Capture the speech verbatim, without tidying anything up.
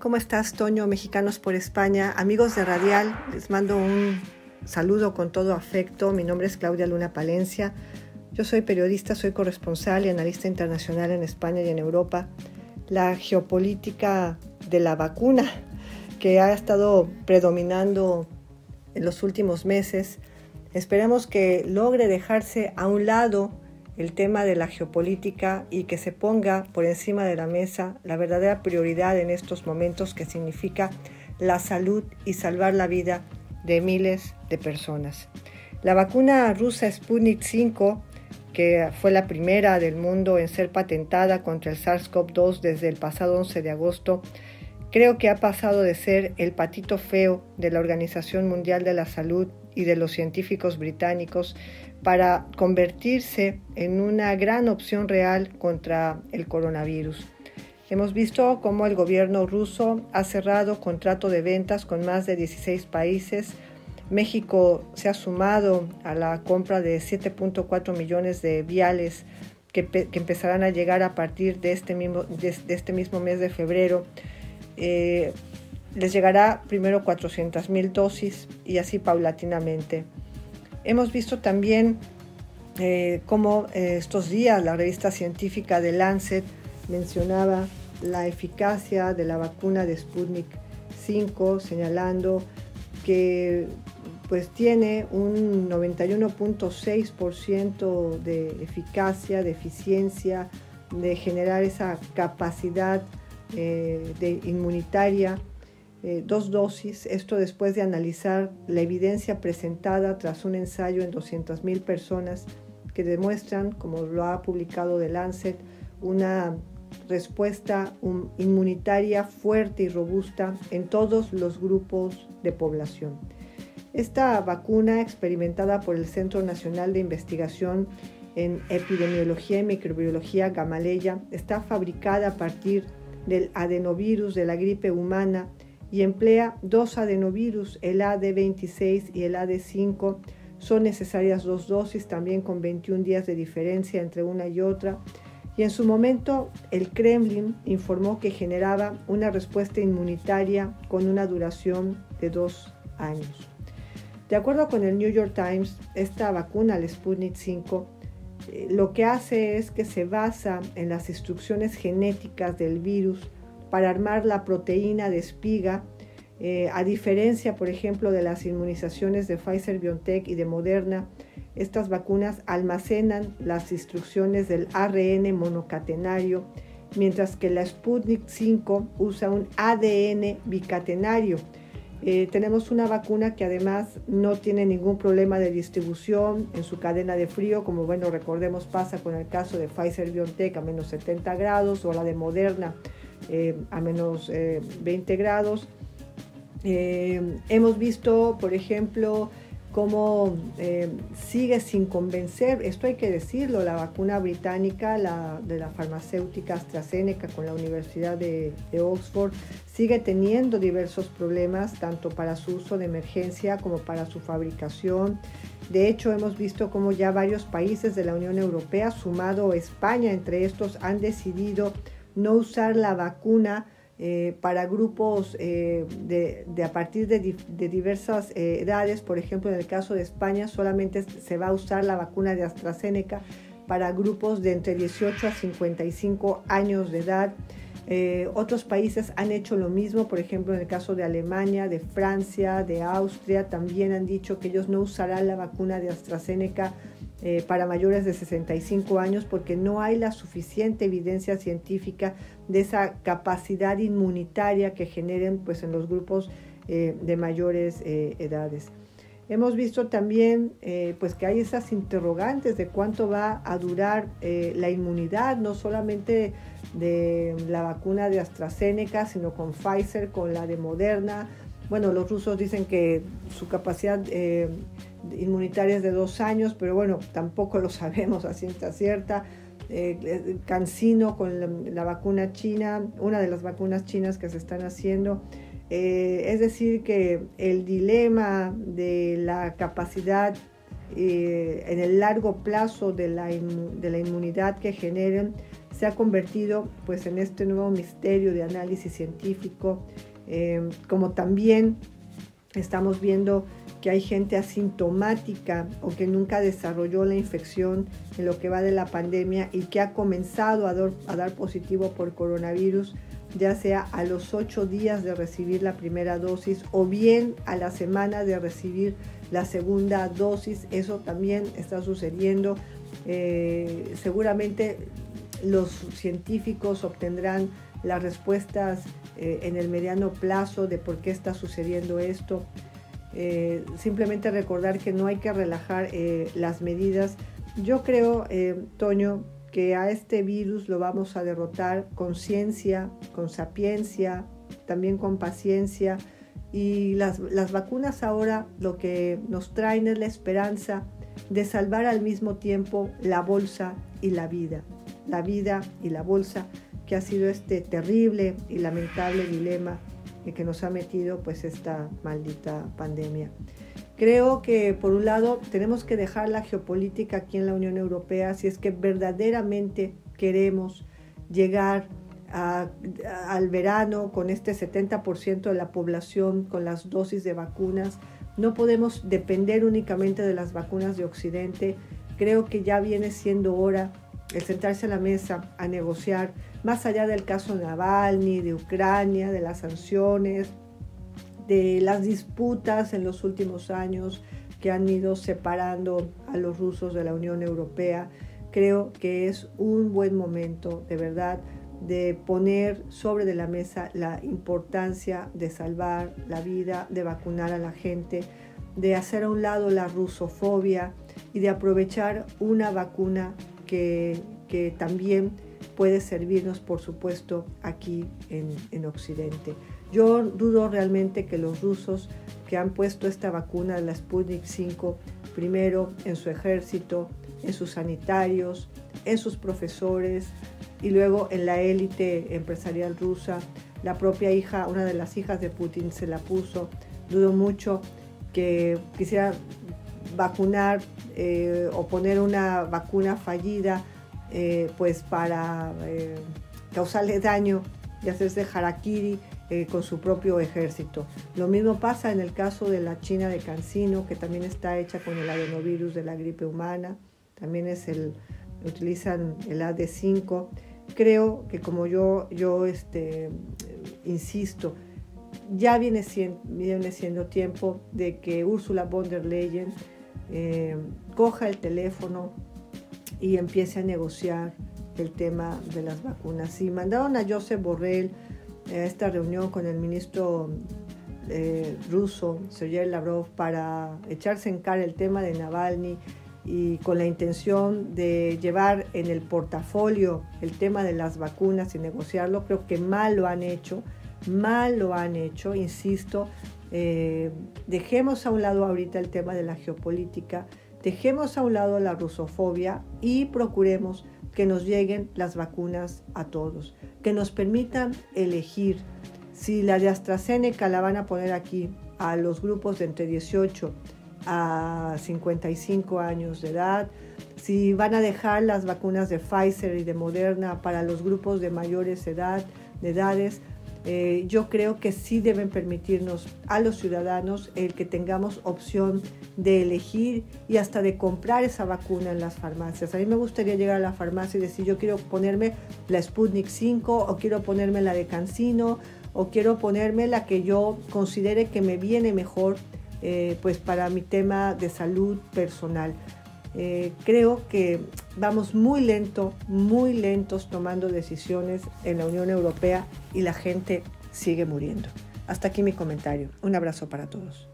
¿Cómo estás, Toño? Mexicanos por España, amigos de Radial, les mando un saludo con todo afecto. Mi nombre es Claudia Luna Palencia. Yo soy periodista, soy corresponsal y analista internacional en España y en Europa. La geopolítica de la vacuna que ha estado predominando en los últimos meses, esperemos que logre dejarse a un lado el tema de la geopolítica y que se ponga por encima de la mesa la verdadera prioridad en estos momentos, que significa la salud y salvar la vida de miles de personas. La vacuna rusa Sputnik cinco, que fue la primera del mundo en ser patentada contra el SARS-CoV dos desde el pasado once de agosto, creo que ha pasado de ser el patito feo de la Organización Mundial de la Salud y de los científicos británicos para convertirse en una gran opción real contra el coronavirus. Hemos visto cómo el gobierno ruso ha cerrado contrato de ventas con más de dieciséis países. México se ha sumado a la compra de siete punto cuatro millones de viales que, que empezarán a llegar a partir de este mismo, de, de este mismo mes de febrero. Eh, les llegará primero cuatrocientas mil dosis y así paulatinamente. Hemos visto también eh, cómo eh, estos días la revista científica The Lancet mencionaba la eficacia de la vacuna de Sputnik cinco, señalando que pues tiene un noventa y uno punto seis por ciento de eficacia, de eficiencia, de generar esa capacidad eh, de inmunitaria. Eh, dos dosis, esto después de analizar la evidencia presentada tras un ensayo en doscientas mil personas que demuestran, como lo ha publicado The Lancet, una respuesta um, inmunitaria fuerte y robusta en todos los grupos de población. Esta vacuna, experimentada por el Centro Nacional de Investigación en Epidemiología y Microbiología Gamaleya, está fabricada a partir del adenovirus de la gripe humana y emplea dos adenovirus, el A D veintiséis y el A D cinco. Son necesarias dos dosis, también con veintiún días de diferencia entre una y otra. Y en su momento, el Kremlin informó que generaba una respuesta inmunitaria con una duración de dos años. De acuerdo con el New York Times, esta vacuna, el Sputnik cinco, eh, lo que hace es que se basa en las instrucciones genéticas del virus para armar la proteína de espiga, eh, a diferencia, por ejemplo, de las inmunizaciones de Pfizer-BioNTech y de Moderna. Estas vacunas almacenan las instrucciones del A R N monocatenario, mientras que la Sputnik cinco usa un A D N bicatenario. Eh, tenemos una vacuna que además no tiene ningún problema de distribución en su cadena de frío, como bueno, recordemos pasa con el caso de Pfizer-BioNTech a menos setenta grados, o la de Moderna Eh, a menos eh, veinte grados. Eh, hemos visto, por ejemplo, cómo eh, sigue sin convencer, esto hay que decirlo, la vacuna británica, la, de la farmacéutica AstraZeneca con la Universidad de, de Oxford, sigue teniendo diversos problemas, tanto para su uso de emergencia como para su fabricación. De hecho, hemos visto cómo ya varios países de la Unión Europea, sumado España entre estos, han decidido no usar la vacuna eh, para grupos eh, de, de a partir de, de diversas eh, edades. Por ejemplo, en el caso de España solamente se va a usar la vacuna de AstraZeneca para grupos de entre dieciocho a cincuenta y cinco años de edad. Eh, otros países han hecho lo mismo, por ejemplo, en el caso de Alemania, de Francia, de Austria, también han dicho que ellos no usarán la vacuna de AstraZeneca Eh, para mayores de sesenta y cinco años, porque no hay la suficiente evidencia científica de esa capacidad inmunitaria que generen pues, en los grupos eh, de mayores eh, edades. Hemos visto también eh, pues, que hay esas interrogantes de cuánto va a durar eh, la inmunidad, no solamente de la vacuna de AstraZeneca, sino con Pfizer, con la de Moderna. Bueno, los rusos dicen que su capacidad eh, inmunitaria es de dos años, pero bueno, tampoco lo sabemos a ciencia cierta. Eh, CanSino con la, la vacuna china, una de las vacunas chinas que se están haciendo. Eh, es decir, que el dilema de la capacidad eh, en el largo plazo de la, de la inmunidad que generen se ha convertido pues en este nuevo misterio de análisis científico, eh, como también estamos viendo que hay gente asintomática o que nunca desarrolló la infección en lo que va de la pandemia y que ha comenzado a dar, a dar positivo por coronavirus, ya sea a los ocho días de recibir la primera dosis o bien a la semana de recibir la segunda dosis. Eso también está sucediendo. Eh, seguramente los científicos obtendrán las respuestas eh, en el mediano plazo de por qué está sucediendo esto. Eh, simplemente recordar que no hay que relajar eh, las medidas. Yo creo, eh, Toño, que a este virus lo vamos a derrotar con ciencia, con sapiencia, también con paciencia. Y las, las vacunas ahora lo que nos traen es la esperanza de salvar al mismo tiempo la bolsa y la vida. La vida y la bolsa, que ha sido este terrible y lamentable dilema que nos ha metido pues esta maldita pandemia. Creo que por un lado tenemos que dejar la geopolítica aquí en la Unión Europea si es que verdaderamente queremos llegar a, a, al verano con este setenta por ciento de la población con las dosis de vacunas. No podemos depender únicamente de las vacunas de Occidente. Creo que ya viene siendo hora el sentarse a la mesa a negociar, más allá del caso Navalny, de Ucrania, de las sanciones, de las disputas en los últimos años que han ido separando a los rusos de la Unión Europea. Creo que es un buen momento, de verdad, de poner sobre de la mesa la importancia de salvar la vida, de vacunar a la gente, de hacer a un lado la rusofobia y de aprovechar una vacuna que, que también puede servirnos, por supuesto, aquí en, en Occidente. Yo dudo realmente que los rusos que han puesto esta vacuna, la Sputnik cinco, primero en su ejército, en sus sanitarios, en sus profesores y luego en la élite empresarial rusa, la propia hija, una de las hijas de Putin se la puso. Dudo mucho que quisiera vacunar eh, o poner una vacuna fallida eh, pues para eh, causarle daño y hacerse harakiri eh, con su propio ejército. Lo mismo pasa en el caso de la China de CanSino, que también está hecha con el adenovirus de la gripe humana, también es el, utilizan el A D cinco. Creo que como yo, yo este, insisto, ya viene siendo, viene siendo tiempo de que Ursula von der Leyen eh, coja el teléfono y empiece a negociar el tema de las vacunas. Y mandaron a Josep Borrell a esta reunión con el ministro eh, ruso, Sergei Lavrov, para echarse en cara el tema de Navalny y con la intención de llevar en el portafolio el tema de las vacunas y negociarlo. Creo que mal lo han hecho, mal lo han hecho, insisto. Eh, dejemos a un lado ahorita el tema de la geopolítica, dejemos a un lado la rusofobia y procuremos que nos lleguen las vacunas a todos, que nos permitan elegir si la de AstraZeneca la van a poner aquí a los grupos de entre dieciocho a cincuenta y cinco años de edad, si van a dejar las vacunas de Pfizer y de Moderna para los grupos de mayores edad, de edades. Eh, yo creo que sí deben permitirnos a los ciudadanos el que tengamos opción de elegir y hasta de comprar esa vacuna en las farmacias. A mí me gustaría llegar a la farmacia y decir, yo quiero ponerme la Sputnik cinco o quiero ponerme la de CanSino o quiero ponerme la que yo considere que me viene mejor eh, pues para mi tema de salud personal. Eh, creo que vamos muy lento, muy lentos tomando decisiones en la Unión Europea y la gente sigue muriendo. Hasta aquí mi comentario. Un abrazo para todos.